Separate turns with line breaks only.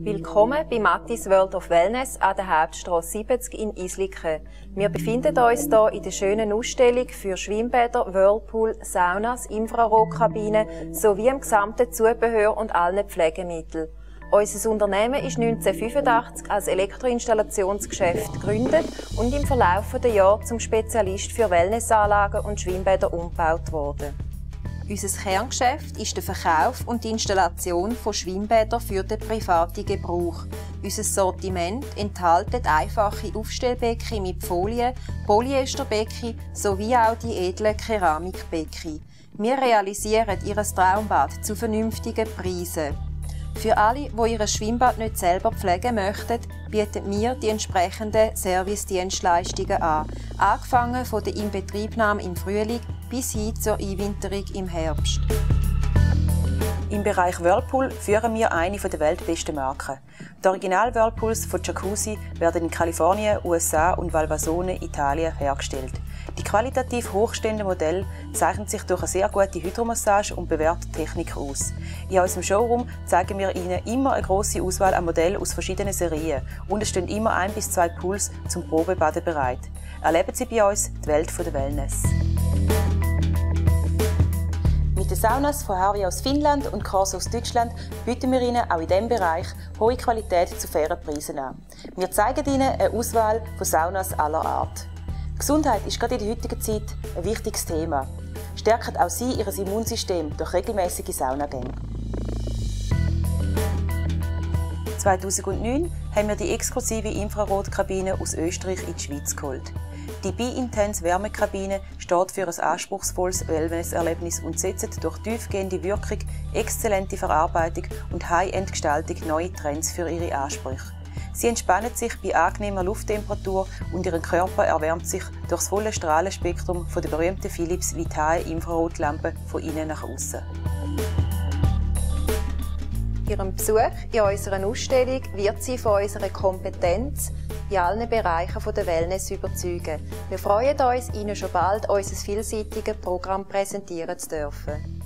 Willkommen bei Mattis World of Wellness an der Hauptstrasse 70 in Islikon. Wir befinden uns hier in der schönen Ausstellung für Schwimmbäder, Whirlpool, Saunas, Infrarotkabinen sowie im gesamten Zubehör und allen Pflegemitteln. Unser Unternehmen ist 1985 als Elektroinstallationsgeschäft gegründet und im Verlauf der Jahre zum Spezialist für Wellnessanlagen und Schwimmbäder umgebaut worden. Unser Kerngeschäft ist der Verkauf und die Installation von Schwimmbädern für den privaten Gebrauch. Unser Sortiment enthält einfache Aufstellbecken mit Folien, Polyesterbecken sowie auch die edlen Keramikbecken. Wir realisieren Ihr Traumbad zu vernünftigen Preisen. Für alle, die ihr Schwimmbad nicht selber pflegen möchten, bieten wir die entsprechenden Servicedienstleistungen an. Angefangen von der Inbetriebnahme im Frühling bis hin zur Einwinterung im Herbst.
Im Bereich Whirlpool führen wir eine der weltbesten Marken. Die Original-Whirlpools von Jacuzzi werden in Kalifornien, USA und Valvasone, Italien hergestellt. Die qualitativ hochstehenden Modelle zeichnen sich durch eine sehr gute Hydromassage und bewährte Technik aus. In unserem Showroom zeigen wir Ihnen immer eine grosse Auswahl an Modellen aus verschiedenen Serien und es stehen immer 1 bis 2 Pools zum Probebaden bereit. Erleben Sie bei uns die Welt der Wellness. Mit den Saunas von Harvey aus Finnland und Kors aus Deutschland bieten wir Ihnen auch in diesem Bereich hohe Qualität zu fairen Preisen an. Wir zeigen Ihnen eine Auswahl von Saunas aller Art. Gesundheit ist gerade in der heutigen Zeit ein wichtiges Thema. Stärken auch Sie Ihr Immunsystem durch regelmäßige Saunagänge. 2009 haben wir die exklusive Infrarotkabine aus Österreich in die Schweiz geholt. Die Bi-Intense Wärmekabine steht für ein anspruchsvolles Wellnesserlebnis und setzt durch tiefgehende Wirkung, exzellente Verarbeitung und High-End-Gestaltung neue Trends für ihre Ansprüche. Sie entspannen sich bei angenehmer Lufttemperatur und Ihr Körper erwärmt sich durch das volle Strahlenspektrum von der berühmten Philips Vitae Infrarotlampe von innen nach außen.
Ihrem Besuch in unserer Ausstellung wird Sie von unserer Kompetenz in allen Bereichen der Wellness überzeugen. Wir freuen uns, Ihnen schon bald unser vielseitiges Programm präsentieren zu dürfen.